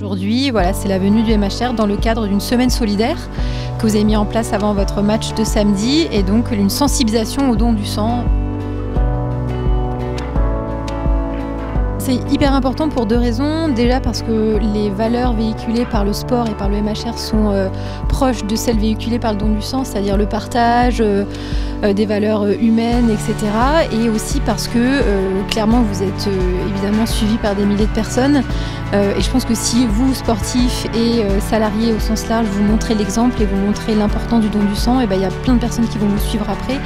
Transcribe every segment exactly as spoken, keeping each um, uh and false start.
Aujourd'hui, voilà, c'est la venue du M H R dans le cadre d'une semaine solidaire que vous avez mis en place avant votre match de samedi et donc une sensibilisation au don du sang. C'est hyper important pour deux raisons. Déjà parce que les valeurs véhiculées par le sport et par le M H R sont euh, proches de celles véhiculées par le don du sang, c'est-à-dire le partage, euh, euh, des valeurs humaines, et cetera. Et aussi parce que euh, clairement vous êtes euh, évidemment suivis par des milliers de personnes. Euh, et je pense que si vous, sportifs et euh, salariés au sens large, vous montrez l'exemple et vous montrez l'importance du don du sang, et ben, il y a plein de personnes qui vont vous suivre après.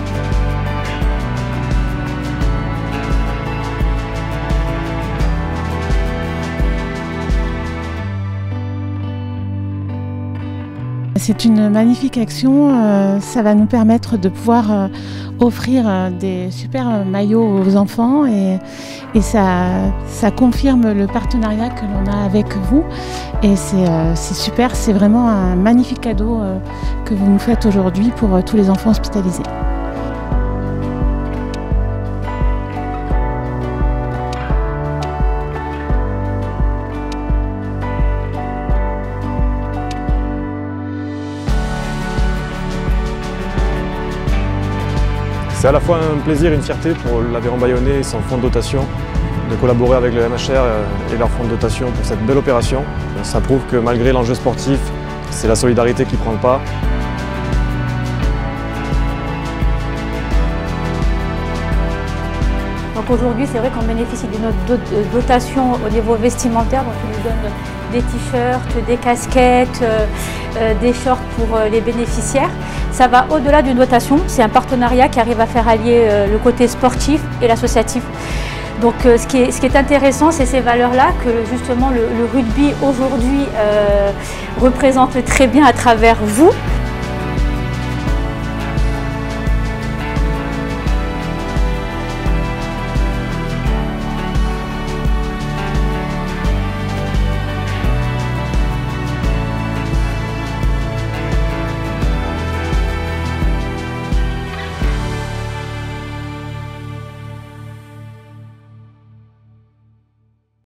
C'est une magnifique action, ça va nous permettre de pouvoir offrir des super maillots aux enfants et, et ça, ça confirme le partenariat que l'on a avec vous et c'est super, c'est vraiment un magnifique cadeau que vous nous faites aujourd'hui pour tous les enfants hospitalisés. C'est à la fois un plaisir et une fierté pour l'Aveyron Bayonnais et son fonds de dotation de collaborer avec le M H R et leur fonds de dotation pour cette belle opération. Ça prouve que malgré l'enjeu sportif, c'est la solidarité qui prend le pas. Donc aujourd'hui, c'est vrai qu'on bénéficie d'une dotation au niveau vestimentaire, donc ils nous donnent des t-shirts, des casquettes, euh, des shorts pour euh, les bénéficiaires. Ça va au-delà d'une dotation, c'est un partenariat qui arrive à faire allier euh, le côté sportif et l'associatif. Donc euh, ce, qui est, ce qui est intéressant, c'est ces valeurs-là que justement le, le rugby aujourd'hui euh, représente très bien à travers vous.